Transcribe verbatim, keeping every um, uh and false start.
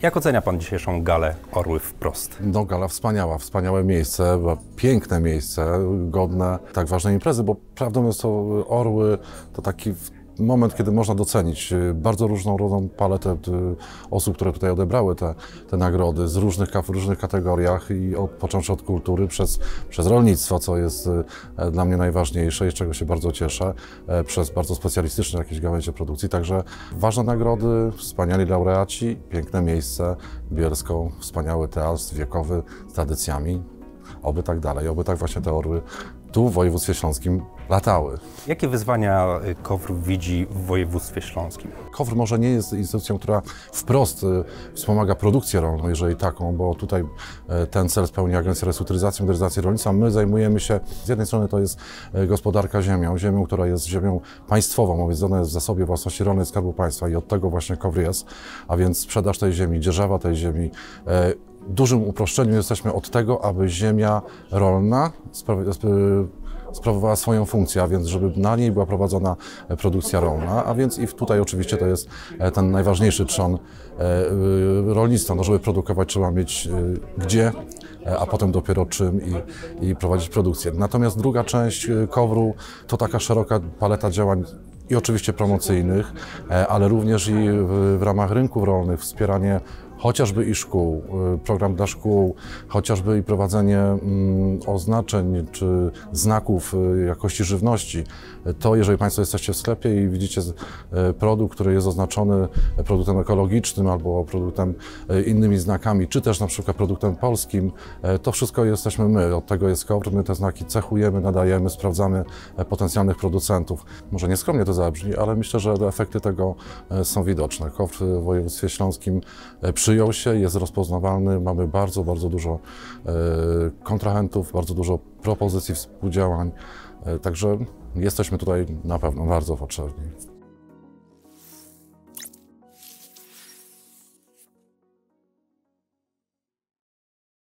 Jak ocenia Pan dzisiejszą galę Orły Wprost? No, gala wspaniała, wspaniałe miejsce, piękne miejsce, godne tak ważnej imprezy, bo prawdą jest to, Orły to taki moment, kiedy można docenić bardzo różnorodną paletę osób, które tutaj odebrały te, te nagrody z różnych, w różnych kategoriach i od, począwszy od kultury, przez, przez rolnictwo, co jest dla mnie najważniejsze i z czego się bardzo cieszę, przez bardzo specjalistyczne jakieś gałęzie produkcji. Także ważne nagrody, wspaniali laureaci, piękne miejsce, Bielsko, wspaniały teatr wiekowy z tradycjami. Oby tak dalej, oby tak właśnie te orły tu w województwie śląskim latały. Jakie wyzwania K O W R widzi w województwie śląskim? K O W R może nie jest instytucją, która wprost wspomaga produkcję rolną, jeżeli taką, bo tutaj ten cel spełnia Agencja Restrukturyzacji i Modernizacji Rolnictwa. My zajmujemy się, z jednej strony to jest gospodarka ziemią, ziemią, która jest ziemią państwową, a więc ona jest w zasobie własności rolnej Skarbu Państwa i od tego właśnie K O W R jest, a więc sprzedaż tej ziemi, dzierżawa tej ziemi. W dużym uproszczeniu jesteśmy od tego, aby ziemia rolna sprawowała swoją funkcję, a więc żeby na niej była prowadzona produkcja rolna, a więc i tutaj oczywiście to jest ten najważniejszy trzon rolnictwa. No, żeby produkować, trzeba mieć gdzie, a potem dopiero czym i, i prowadzić produkcję. Natomiast druga część K O W R-u to taka szeroka paleta działań i oczywiście promocyjnych, ale również i w, w ramach rynków rolnych wspieranie chociażby i szkół, program dla szkół, chociażby i prowadzenie mm, oznaczeń czy znaków jakości żywności. To jeżeli Państwo jesteście w sklepie i widzicie produkt, który jest oznaczony produktem ekologicznym albo produktem innymi znakami, czy też na przykład produktem polskim, to wszystko jesteśmy my. Od tego jest K O W R. My te znaki cechujemy, nadajemy, sprawdzamy potencjalnych producentów. Może nieskromnie to zabrzmi, ale myślę, że efekty tego są widoczne. K O W R w województwie śląskim przyjął się, jest rozpoznawalny, mamy bardzo, bardzo dużo kontrahentów, bardzo dużo propozycji współdziałań, także jesteśmy tutaj na pewno bardzo potrzebni.